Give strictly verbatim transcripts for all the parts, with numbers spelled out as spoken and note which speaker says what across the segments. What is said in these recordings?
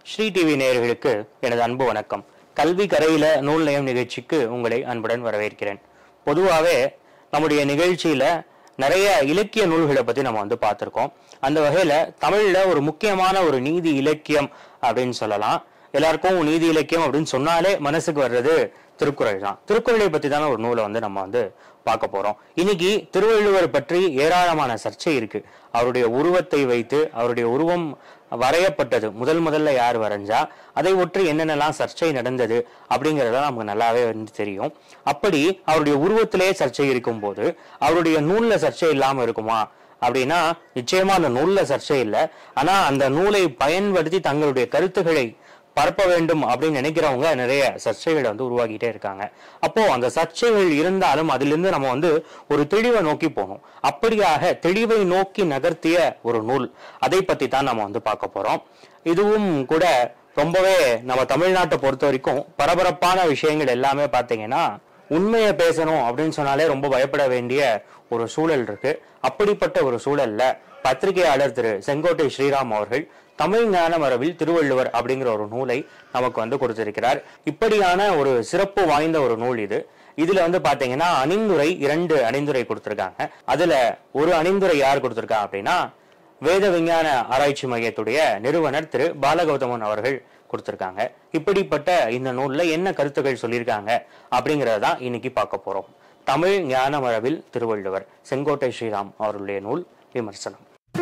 Speaker 1: Sri TV நேயர்களுக்கு எனது அன்பு வணக்கம். கல்வி கரையில நூல் நயம் நிகழ்ச்சிக்கு உங்களை அன்புடன் வரவேற்கிறேன். பொதுவாகவே நம்முடைய நிகழ்ச்சியில நிறைய இலக்கிய நூல்களை பத்தி நம்ம வந்து பார்த்திருக்கோம். அந்த வகையில தமிழ்ல ஒரு முக்கியமான ஒரு நீதி இலக்கியம் அப்படின்னு சொல்லலாம். எல்லாருக்கும் நீதி இலக்கியம் அப்படின்னு சொன்னாலே மனசுக்கு வர்றது திருக்குறள் தான். திருக்குறளை பத்தி தானே ஒரு நூலை வந்து நம்ம வந்து பார்க்க போறோம். இன்னைக்கு திருவள்ளுவர் பற்றி ஏராளமான சர்ச்சை இருக்கு. அவருடைய உருவத்தை வைத்து அவருடைய உருவம் வரையப்பட்டது முதல் முதல்ல யார் வரைஞ்சா, அதை ஒற்றி என்னென்னலாம் சர்ச்சை நடந்தது அப்படிங்கறத நமக்கு நல்லாவே வந்து தெரியும். அப்படி அவருடைய உருவத்திலேயே சர்ச்சை இருக்கும் போது அவருடைய நூல்ல சர்ச்சை இல்லாம இருக்குமா அப்படின்னா நிச்சயமா அந்த நூல்ல சர்ச்சை இல்லை. ஆனா அந்த நூலை பயன்படுத்தி தங்களுடைய கருத்துக்களை பரப்ப வேண்டும் அப்படின்னு நினைக்கிறவங்க நிறைய சர்ச்சைகளை வந்து உருவாக்கிட்டே இருக்காங்க. அப்போ அந்த சர்ச்சைகள் இருந்தாலும் அதிலிருந்து நம்ம வந்து ஒரு தெளிவை நோக்கி போகணும். அப்படியாக தெளிவை நோக்கி நகர்த்திய ஒரு நூல், அதை பத்தி தான் நம்ம வந்து பார்க்க போறோம். இதுவும் கூட ரொம்பவே நம்ம தமிழ்நாட்டை பொறுத்த வரைக்கும் பரபரப்பான விஷயங்கள் எல்லாமே பார்த்தீங்கன்னா உண்மையை பேசணும் அப்படின்னு சொன்னாலே ரொம்ப பயப்பட வேண்டிய ஒரு சூழல் இருக்கு. அப்படிப்பட்ட ஒரு சூழல்ல பத்திரிகையாளர் திரு செங்கோட்டை ஸ்ரீராம் அவர்கள் தமிழ் ஞான மரபில் திருவள்ளுவர் அப்படிங்கிற ஒரு நூலை நமக்கு வந்து கொடுத்திருக்கிறார். இப்படியான ஒரு சிறப்பு வாய்ந்த ஒரு நூல் இது. இதுல வந்து பாத்தீங்கன்னா அணிந்துரை இரண்டு அணிந்துரை கொடுத்திருக்காங்க. அதுல ஒரு அணிந்துரை யார் கொடுத்திருக்கா அப்படின்னா வேத விஞ்ஞான ஆராய்ச்சி மையத்துடைய நிறுவனர் திரு பாலகௌதமன் அவர்கள் கொடுத்திருக்காங்க. இப்படிப்பட்ட இந்த நூல்ல என்ன கருத்துக்கள் சொல்லியிருக்காங்க அப்படிங்கறதான் இன்னைக்கு பார்க்க போறோம். தமிழ் ஞான மரபில் திருவள்ளுவர், செங்கோட்டை ஸ்ரீராம் அவருடைய நூல் விமர்சனம்.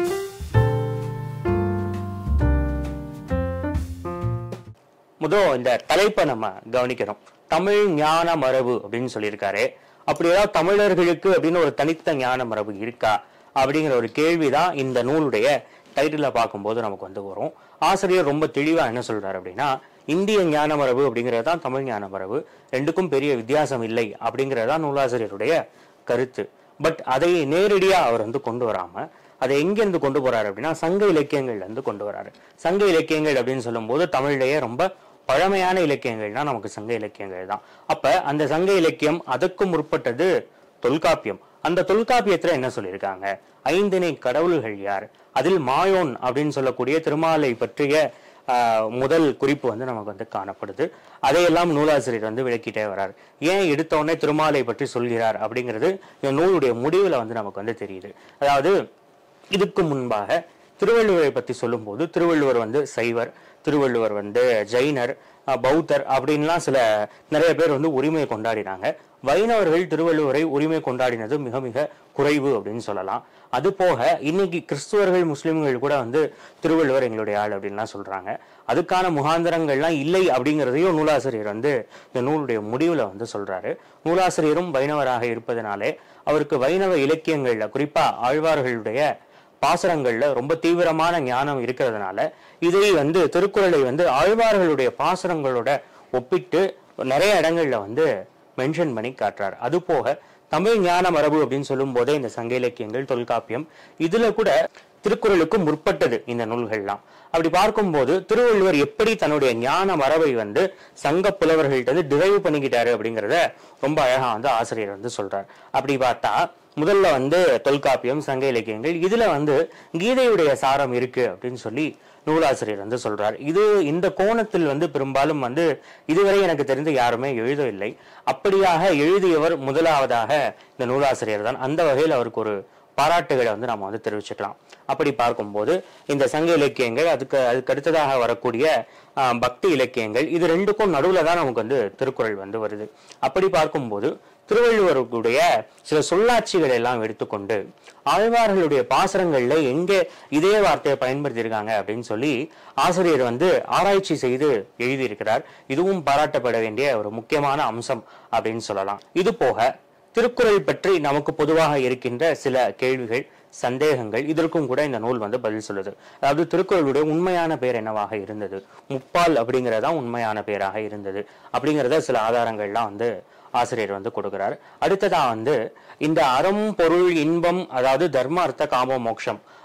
Speaker 1: முதல் இந்த தலைப்பை நம்ம கவனிக்கிறோம். தமிழ் ஞான மரபு அப்படின்னு சொல்லியிருக்காரு. அப்படி ஏதாவது தமிழர்களுக்கு அப்படின்னு ஒரு தனித்த ஞான மரபு இருக்கா அப்படிங்கிற ஒரு கேள்விதான் இந்த நூலுடைய டைட்டில பார்க்கும்போது நமக்கு வந்து வரும். ஆசிரியர் ரொம்ப தெளிவா என்ன சொல்றாரு அப்படின்னா, இந்திய ஞான மரபு அப்படிங்கறதுதான் தமிழ் ஞான மரபு, ரெண்டுக்கும் பெரிய வித்தியாசம் இல்லை அப்படிங்கறதுதான் நூலாசிரியருடைய கருத்து. பட் அதை நேரடியா அவர் வந்து கொண்டு வராம அதை எங்கிருந்து கொண்டு போறாரு அப்படின்னா சங்க இலக்கியங்கள்ல இருந்து கொண்டு வராரு. சங்க இலக்கியங்கள் அப்படின்னு சொல்லும் போது தமிழ்லயே ரொம்ப பழமையான இலக்கியங்கள்னா நமக்கு சங்க இலக்கியங்கள் தான். அப்ப அந்த சங்க இலக்கியம் அதுக்கு முற்பட்டது தொல்காப்பியம். அந்த தொல்காப்பியத்துல என்ன சொல்லியிருக்காங்க, ஐந்திணை கடவுள்கள் யார், அதில் மாயோன் அப்படின்னு சொல்லக்கூடிய திருமாலை பற்றிய ஆஹ் முதல் குறிப்பு வந்து நமக்கு வந்து காணப்படுது. அதையெல்லாம் நூலாசிரியர் வந்து விளக்கிட்டே வர்றார். ஏன் எடுத்தோடனே திருமாலை பற்றி சொல்கிறார் அப்படிங்கிறது இந்த நூலுடைய முடிவுல வந்து நமக்கு வந்து தெரியுது. அதாவது இதுக்கு முன்பாக திருவள்ளுவரை பத்தி சொல்லும் போது திருவள்ளுவர் வந்து சைவர், திருவள்ளுவர் வந்து ஜெயினர், பௌத்தர் அப்படின்லாம் சில நிறைய பேர் வந்து உரிமையை கொண்டாடினாங்க. வைணவர்கள் திருவள்ளுவரை உரிமை கொண்டாடினது மிக மிக குறைவு அப்படின்னு சொல்லலாம். அது போக இன்னைக்கு கிறிஸ்துவர்கள் முஸ்லிம்கள் கூட வந்து திருவள்ளுவர் எங்களுடைய ஆள் அப்படின்லாம் சொல்றாங்க. அதுக்கான முகாந்திரங்கள்லாம் இல்லை அப்படிங்கிறதையும் நூலாசிரியர் வந்து இந்த நூலுடைய முடிவுல வந்து சொல்றாரு. நூலாசிரியரும் வைணவராக இருப்பதனாலே அவருக்கு வைணவ இலக்கியங்கள்ல குறிப்பா ஆழ்வார்களுடைய பாசுரங்கள்ல ரொம்ப தீவிரமான ஞானம் இருக்கிறதுனால இதை வந்து திருக்குறளை வந்து ஆழ்வார்களுடைய பாசுரங்களோட ஒப்பிட்டு நிறைய இடங்கள்ல வந்து மென்ஷன் பண்ணி காட்டுறாரு. அது போக தமிழ் ஞான மரபு அப்படின்னு சொல்லும் போதே இந்த சங்க இலக்கியங்கள், தொல்காப்பியம், இதுல கூட திருக்குறளுக்கு முற்பட்டது இந்த நூல்கள்லாம். அப்படி பார்க்கும்போது திருவள்ளுவர் எப்படி தன்னுடைய ஞான மரபை வந்து சங்க புலவர்கள்ட்ட வந்து டிரைவ் பண்ணிக்கிட்டாரு அப்படிங்கிறத ரொம்ப அழகா வந்து ஆசிரியர் வந்து சொல்றார். அப்படி பார்த்தா முதல்ல வந்து தொல்காப்பியம், சங்க இலக்கியங்கள், இதுல வந்து கீதையுடைய சாரம் இருக்கு அப்படின்னு சொல்லி நூலாசிரியர் வந்து சொல்றார். இது இந்த கோணத்தில் வந்து பெரும்பாலும் வந்து இதுவரை எனக்கு தெரிந்து யாருமே எழுதவில்லை. அப்படியாக எழுதியவர் முதலாவதாக இந்த நூலாசிரியர் தான். அந்த வகையில் அவருக்கு ஒரு பாராட்டுகளை வந்து நம்ம வந்து தெரிவிச்சுக்கலாம். அப்படி பார்க்கும்போது இந்த சங்க இலக்கியங்கள், அதுக்கு அதுக்கு அடுத்ததாக வரக்கூடிய ஆஹ் பக்தி இலக்கியங்கள், இது ரெண்டுக்கும் நடுவுல தான் நமக்கு வந்து திருக்குறள் வந்து வருது. அப்படி பார்க்கும்போது திருவள்ளுவருடைய சில சொல்லாட்சிகளை எல்லாம் எடுத்துக்கொண்டு ஆழ்வார்களுடைய பாசுரங்கள்ல எங்கே இதே வார்த்தையை பயன்படுத்தியிருக்காங்க அப்படின்னு சொல்லி ஆசிரியர் வந்து ஆராய்ச்சி செய்து எழுதியிருக்கிறார். இதுவும் பாராட்டப்பட வேண்டிய ஒரு முக்கியமான அம்சம் அப்படின்னு சொல்லலாம். இது போக திருக்குறள் பற்றி நமக்கு பொதுவாக இருக்கின்ற சில கேள்விகள், சந்தேகங்கள், இதற்கும் கூட இந்த நூல் வந்து பதில் சொல்லுது. அதாவது திருக்குறளுடைய உண்மையான பெயர் என்னவாக இருந்தது, முப்பால் அப்படிங்கிறதா உண்மையான பெயராக இருந்தது அப்படிங்கிறத சில ஆதாரங்கள்லாம் வந்து ஆசிரியர் வந்து கொடுக்கிறார். அடுத்ததா வந்து இந்த அறம், பொருள், இன்பம், அதாவது தர்ம, அர்த்த, காம, மோட்சம்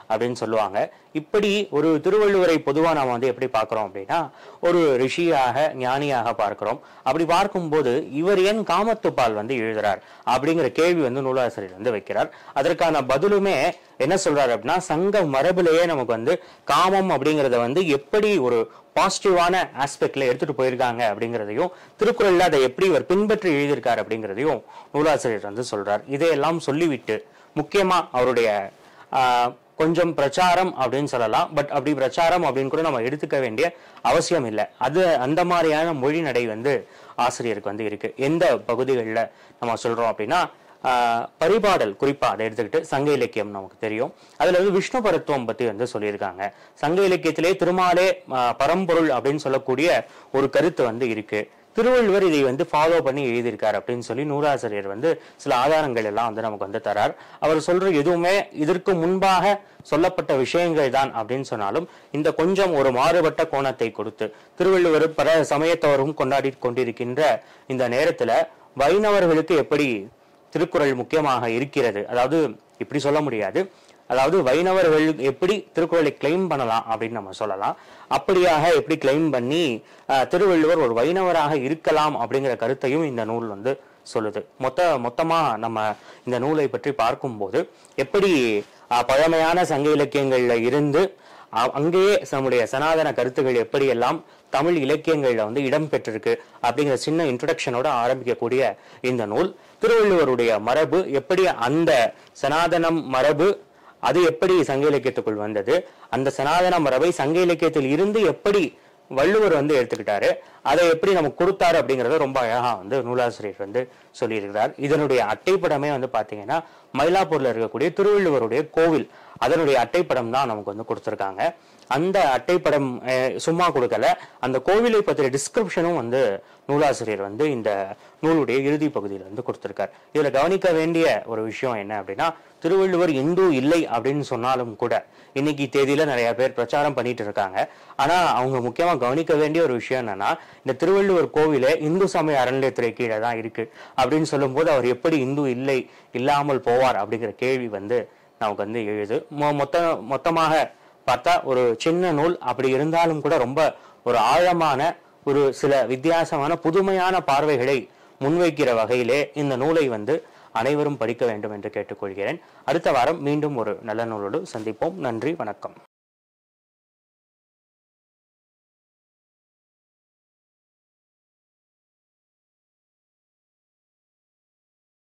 Speaker 1: அப்படின்னு சொல்லுவாங்க. இப்படி ஒரு திருவள்ளுவரை பொதுவா நாம வந்து எப்படி பார்க்கிறோம் அப்படின்னா ஒரு ரிஷியாக ஞானியாக பார்க்கிறோம். அப்படி பார்க்கும்போது இவர் ஏன் காமத்துப்பால் வந்து எழுதுறார் அப்படிங்கிற கேள்வி வந்து நூலாசிரியர் வந்து வைக்கிறார். அதற்கான பதிலுமே என்ன சொல்றாரு அப்படின்னா சங்க மரபுலேயே நமக்கு வந்து காமம் அப்படிங்கறத வந்து எப்படி ஒரு பாசிட்டிவான ஆஸ்பெக்ட்ல எடுத்துட்டு போயிருக்காங்க அப்படிங்கிறதையும் திருக்குறள்ல அதை எப்படி இவர் பின்பற்றி எழுதியிருக்காரு அப்படிங்கிறதையும் நூலாசிரியர் வந்து சொல்றார். இதையெல்லாம் சொல்லிவிட்டு முக்கியமா அவருடைய ஆஹ் கொஞ்சம் பிரச்சாரம் அப்படின்னு சொல்லலாம். பட் அப்படி பிரச்சாரம் அப்படின்னு கூட நம்ம எடுத்துக்க வேண்டிய அவசியம் இல்லை. அது அந்த மாதிரியான மொழி நடை வந்து ஆசிரியருக்கு வந்து இருக்கு. எந்த பகுதிகளில் நம்ம சொல்றோம் அப்படின்னா ஆஹ் பரிபாடல் குறிப்பா அதை எடுத்துக்கிட்டு சங்க இலக்கியம் நமக்கு தெரியும். அதுல வந்து விஷ்ணு பரத்துவம் பத்தி வந்து சொல்லியிருக்காங்க. சங்க இலக்கியத்திலே திருமாலே பரம்பொருள் அப்படின்னு சொல்லக்கூடிய ஒரு கருத்து வந்து இருக்கு. திருவள்ளுவர் இதை வந்து ஃபாலோ பண்ணி எழுதியிருக்காரு அப்படின்னு சொல்லி நூலாசிரியர் வந்து சில ஆதாரங்கள் எல்லாம் வந்து நமக்கு வந்து தரார். அவர் சொல்ற எதுவுமே இதற்கு முன்பாக சொல்லப்பட்ட விஷயங்கள் தான் அப்படின்னு சொன்னாலும் இந்த கொஞ்சம் ஒரு மாறுபட்ட கோணத்தை கொடுத்து திருவள்ளுவர் பல சமயத்தவரும் கொண்டாடி கொண்டிருக்கின்ற இந்த நேரத்துல வைணவர்களுக்கு எப்படி திருக்குறள் முக்கியமாக இருக்கிறது, அதாவது இப்படி சொல்ல முடியாது, அதாவது வைணவர்கள் எப்படி திருக்குறளை கிளைம் பண்ணலாம் அப்படின்னு நம்ம சொல்லலாம். அப்படியாக எப்படி கிளைம் பண்ணி திருவள்ளுவர் ஒரு வைணவராக இருக்கலாம் அப்படிங்கிற கருத்தையும் இந்த நூல் வந்து சொல்லுது. மொத்த மொத்தமா நம்ம இந்த நூலை பற்றி பார்க்கும்போது எப்படி பழமையான சங்க இலக்கியங்கள்ல இருந்து அங்கேயே நம்முடைய சனாதன கருத்துக்கள் எப்படி எல்லாம் தமிழ் இலக்கியங்கள்ல வந்து இடம் பெற்றிருக்கு அப்படிங்கிற சின்ன இன்ட்ரோடக்ஷனோட ஆரம்பிக்கக்கூடிய இந்த நூல் திருவள்ளுவருடைய மரபு எப்படி அந்த சனாதனம் மரபு அது எப்படி சங்க இலக்கியத்துக்குள் வந்தது, அந்த சனாதன மரபை சங்க இலக்கியத்தில் இருந்து எப்படி வள்ளுவர் வந்து எடுத்துக்கிட்டாரு, அதை எப்படி நமக்கு கொடுத்தாரு அப்படிங்கறத ரொம்ப அழகா வந்து நூலாசிரியர் வந்து சொல்லியிருக்கிறார். இதனுடைய அட்டைப்படமே வந்து பாத்தீங்கன்னா மயிலாப்பூர்ல இருக்கக்கூடிய திருவள்ளுவருடைய கோவில் அதனுடைய அட்டைப்படம் தான் நமக்கு வந்து கொடுத்திருக்காங்க. அந்த அட்டைப்படம் சும்மா கொடுக்கல, அந்த கோவிலை பற்றிய டிஸ்கிரிப்ஷனும் வந்து நூலாசிரியர் வந்து இந்த நூலுடைய இறுதி பகுதியில் வந்து கொடுத்திருக்கார். இதுல கவனிக்க வேண்டிய ஒரு விஷயம் என்ன அப்படின்னா திருவள்ளுவர் இந்து இல்லை அப்படின்னு சொன்னாலும் கூட இன்னைக்கு தேதியில நிறைய பேர் பிரச்சாரம் பண்ணிட்டு இருக்காங்க. ஆனா அவங்க முக்கியமா கவனிக்க வேண்டிய ஒரு விஷயம் என்னன்னா இந்த திருவள்ளுவர் கோவிலே இந்து சமய அறநிலையத்துறை கீழே தான் இருக்கு அப்படின்னு சொல்லும் போது அவர் எப்படி இந்து இல்லை இல்லாமல் போவார் அப்படிங்கிற கேள்வி வந்து நமக்கு வந்து எழுது. மொத்த மொத்தமாக பார்த்தா ஒரு சின்ன நூல், அப்படி இருந்தாலும் கூட ரொம்ப ஒரு ஆழமான ஒரு சில வித்தியாசமான புதுமையான பார்வைகளை முன்வைக்கிற வகையிலே இந்த நூலை வந்து அனைவரும் படிக்க வேண்டும் என்று கேட்டுக்கொள்கிறேன். அடுத்த வாரம் மீண்டும் ஒரு நல்ல நூலோடு சந்திப்போம். நன்றி, வணக்கம்.